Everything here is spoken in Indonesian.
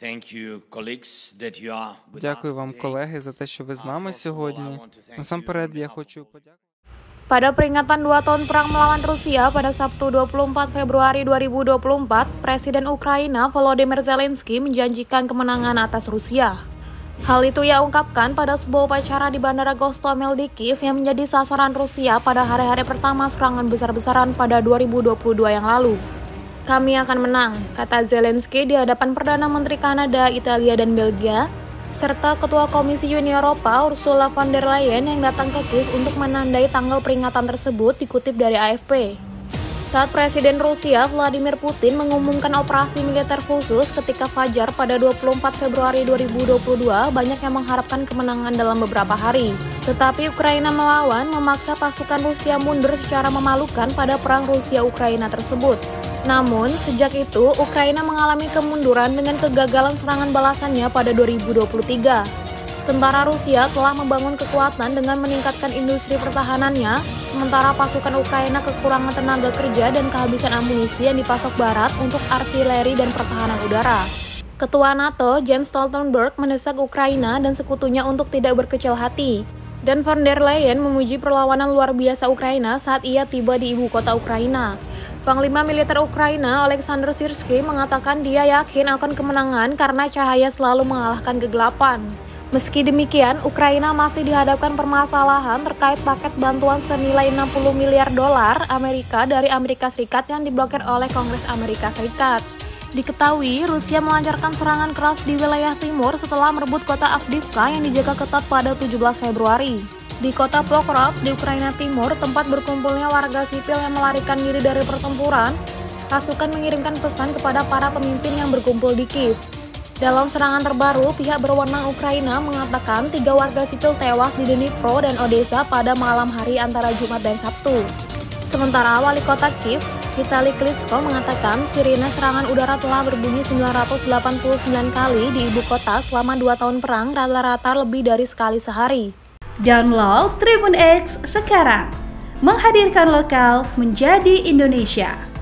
Дякую вам, колеги, за те, що ви з нами сьогодні. Насамперед, я хочу подякувати. Pada peringatan 2 tahun perang melawan Rusia pada Sabtu 24 Februari 2024, Presiden Ukraina Volodymyr Zelensky menjanjikan kemenangan atas Rusia. Hal itu ia ungkapkan pada sebuah upacara di Bandara Gostomel di Kiev yang menjadi sasaran Rusia pada hari-hari pertama serangan besar-besaran pada 2022 yang lalu. Kami akan menang, kata Zelensky di hadapan Perdana Menteri Kanada, Italia, dan Belgia, serta Ketua Komisi Uni Eropa Ursula von der Leyen yang datang ke Kiev untuk menandai tanggal peringatan tersebut, dikutip dari AFP. Saat Presiden Rusia Vladimir Putin mengumumkan operasi militer khusus ketika fajar pada 24 Februari 2022, banyak yang mengharapkan kemenangan dalam beberapa hari. Tetapi Ukraina melawan, memaksa pasukan Rusia mundur secara memalukan pada perang Rusia-Ukraina tersebut. Namun, sejak itu, Ukraina mengalami kemunduran dengan kegagalan serangan balasannya pada 2023. Tentara Rusia telah membangun kekuatan dengan meningkatkan industri pertahanannya, sementara pasukan Ukraina kekurangan tenaga kerja dan kehabisan amunisi yang dipasok Barat untuk artileri dan pertahanan udara. Ketua NATO, Jens Stoltenberg, mendesak Ukraina dan sekutunya untuk tidak berkecil hati. Dan von der Leyen memuji perlawanan luar biasa Ukraina saat ia tiba di ibu kota Ukraina. Panglima Militer Ukraina, Oleksandr Syrskyi, mengatakan dia yakin akan kemenangan karena cahaya selalu mengalahkan kegelapan. Meski demikian, Ukraina masih dihadapkan permasalahan terkait paket bantuan senilai 60 miliar dolar Amerika dari Amerika Serikat yang diblokir oleh Kongres Amerika Serikat. Diketahui, Rusia melancarkan serangan keras di wilayah timur setelah merebut kota Avdiivka yang dijaga ketat pada 17 Februari. Di kota Pokrovsk di Ukraina Timur, tempat berkumpulnya warga sipil yang melarikan diri dari pertempuran, pasukan mengirimkan pesan kepada para pemimpin yang berkumpul di Kiev. Dalam serangan terbaru, pihak berwenang Ukraina mengatakan 3 warga sipil tewas di Dnipro dan Odessa pada malam hari antara Jumat dan Sabtu. Sementara wali kota Kiev, Vitali Klitschko, mengatakan sirine serangan udara telah berbunyi 989 kali di ibu kota selama 2 tahun perang, rata-rata lebih dari sekali sehari. Download Tribun X sekarang, menghadirkan lokal menjadi Indonesia.